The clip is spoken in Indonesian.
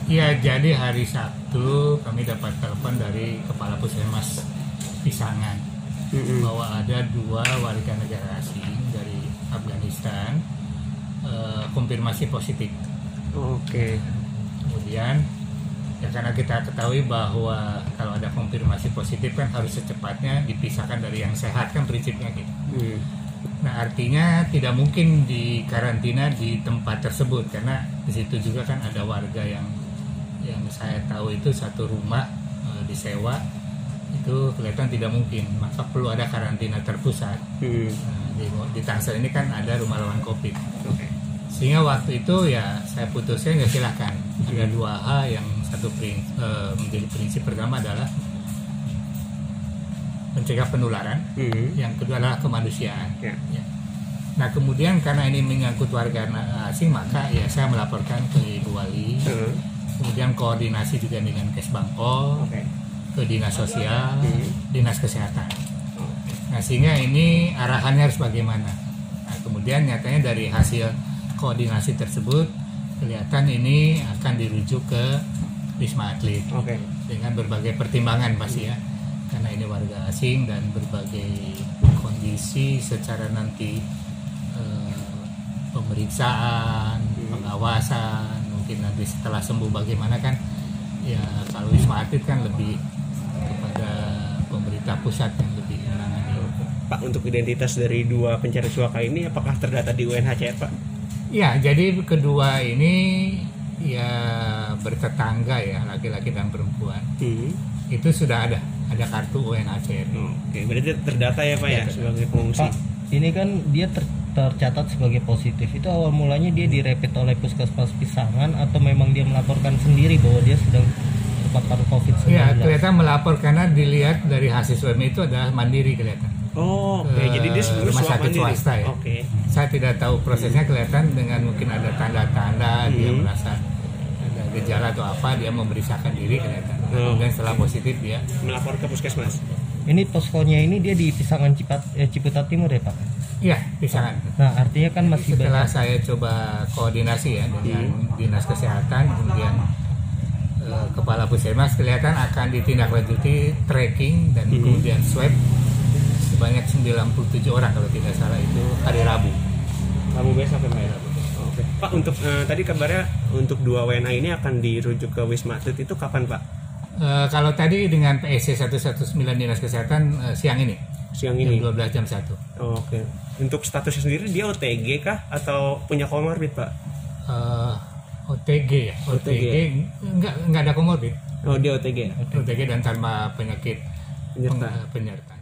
Iya, jadi hari Sabtu kami dapat telepon dari Kepala Puskesmas Pisangan bahwa ada 2 warga negara asing dari Afghanistan konfirmasi positif. Oke. Kemudian ya karena kita ketahui bahwa kalau ada konfirmasi positif kan harus secepatnya dipisahkan dari yang sehat, kan prinsipnya gitu. Nah, artinya tidak mungkin di karantina di tempat tersebut karena di situ juga kan ada warga yang saya tahu itu satu rumah disewa, itu kelihatan tidak mungkin, maka perlu ada karantina terpusat. Di Tangsel ini kan ada rumah lawan COVID. Sehingga waktu itu ya saya putuskan ya silahkan. Ada 2 hal yang menjadi prinsip. Pertama adalah mencegah penularan, yang kedua adalah kemanusiaan. Ya. Nah, kemudian karena ini menyangkut warga asing, maka ya saya melaporkan ke Ibu Wali, kemudian koordinasi juga dengan Kesbangpol, ke Dinas Sosial, Dinas Kesehatan. Nah, sehingga ini arahannya harus bagaimana. Nah, kemudian nyatanya dari hasil koordinasi tersebut kelihatan ini akan dirujuk ke Wisma Atlet dengan berbagai pertimbangan pasti ya, karena ini warga asing dan berbagai kondisi secara nanti pemeriksaan, pengawasan, mungkin nanti setelah sembuh bagaimana kan ya. Kalau Wisma Atlet kan lebih kepada pemerintah pusat yang lebih menangani. Pak, untuk identitas dari 2 pencari suaka ini apakah terdata di UNHCR, Pak? Ya, jadi kedua ini ya bertetangga ya, laki-laki dan perempuan. Itu sudah ada kartu UNHCR. Oke, berarti terdata ya Pak ya sebagai pengungsi. Pak, ini kan dia tercatat sebagai positif. Itu awal mulanya dia direpit oleh Puskesmas Pisangan atau memang dia melaporkan sendiri bahwa dia sedang terpapar COVID-19? Ya, kelihatan melapor karena dilihat dari hasil swab itu adalah mandiri kelihatan. Jadi dia sebenarnya rumah sakit mandiri. Swasta ya. Saya tidak tahu prosesnya, kelihatan dengan mungkin ada tanda-tanda dia merasa ada gejala atau apa, dia memeriksakan diri kelihatan. Kemudian setelah positif dia melapor ke puskesmas. Ini poskonya ini dia di Pisangan Ciputat Timur ya Pak? Iya, Pisangan. Nah, artinya kan masih setelah saya coba koordinasi ya dengan Dinas Kesehatan, kemudian Kepala Puskesmas, kelihatan akan ditindaklanjuti tracking dan kemudian swab sebanyak 97 orang kalau tidak salah, itu hari Rabu besok ya Pak ya? Oke. Pak, untuk tadi kabarnya untuk 2 WNA ini akan dirujuk ke Wisma Atlet, itu kapan Pak? Kalau tadi dengan PSC 119 Dinas Kesehatan siang ini jam 12 jam 1. Oke. Untuk statusnya sendiri dia OTG kah atau punya komorbid Pak? OTG ya. OTG enggak ada komorbid. Dia OTG. OTG dan tanpa penyakit penyerta.